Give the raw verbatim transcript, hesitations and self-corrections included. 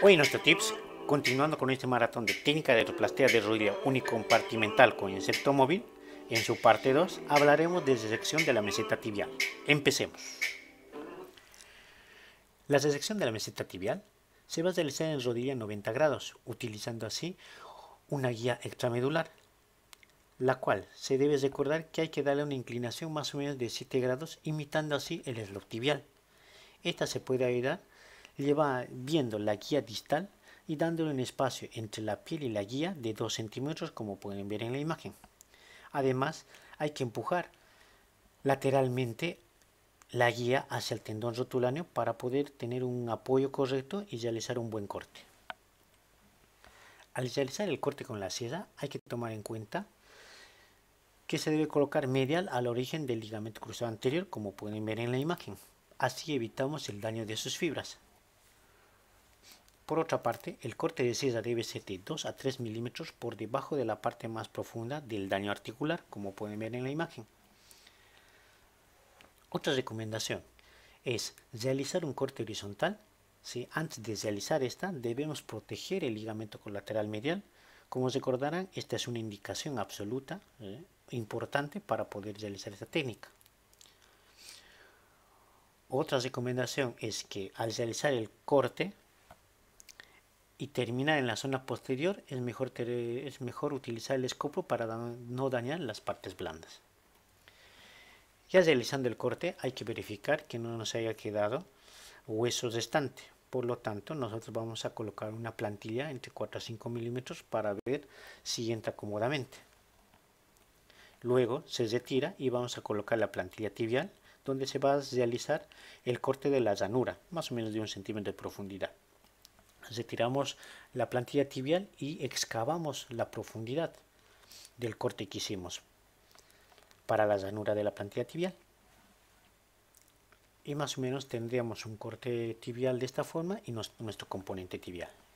Hoy en nuestro tips, continuando con este maratón de técnica de artroplastia de rodilla unicompartimental con inserto móvil, en su parte dos hablaremos de disección de la meseta tibial. Empecemos. La disección de la meseta tibial se va a realizar en rodilla noventa grados, utilizando así una guía extramedular, la cual se debe recordar que hay que darle una inclinación más o menos de siete grados, imitando así el slop tibial. Esta se puede ayudar lleva viendo la guía distal y dándole un espacio entre la piel y la guía de dos centímetros, como pueden ver en la imagen. Además, hay que empujar lateralmente la guía hacia el tendón rotuláneo para poder tener un apoyo correcto y realizar un buen corte. Al realizar el corte con la sierra hay que tomar en cuenta que se debe colocar medial al origen del ligamento cruzado anterior, como pueden ver en la imagen. Así evitamos el daño de sus fibras. Por otra parte, el corte de sierra debe ser de dos a tres milímetros por debajo de la parte más profunda del daño articular, como pueden ver en la imagen. Otra recomendación es realizar un corte horizontal. ¿Sí? Antes de realizar esta, debemos proteger el ligamento colateral medial. Como recordarán, esta es una indicación absoluta, ¿eh? importante para poder realizar esta técnica. Otra recomendación es que al realizar el corte y terminar en la zona posterior, es mejor, es mejor utilizar el escopo para no dañar las partes blandas. Ya realizando el corte hay que verificar que no nos haya quedado hueso restante. Por lo tanto, nosotros vamos a colocar una plantilla entre cuatro a cinco milímetros para ver si entra cómodamente. Luego se retira y vamos a colocar la plantilla tibial, donde se va a realizar el corte de la ranura, más o menos de un centímetro de profundidad. Retiramos la plantilla tibial y excavamos la profundidad del corte que hicimos para la ranura de la plantilla tibial. Y más o menos tendríamos un corte tibial de esta forma y nuestro componente tibial.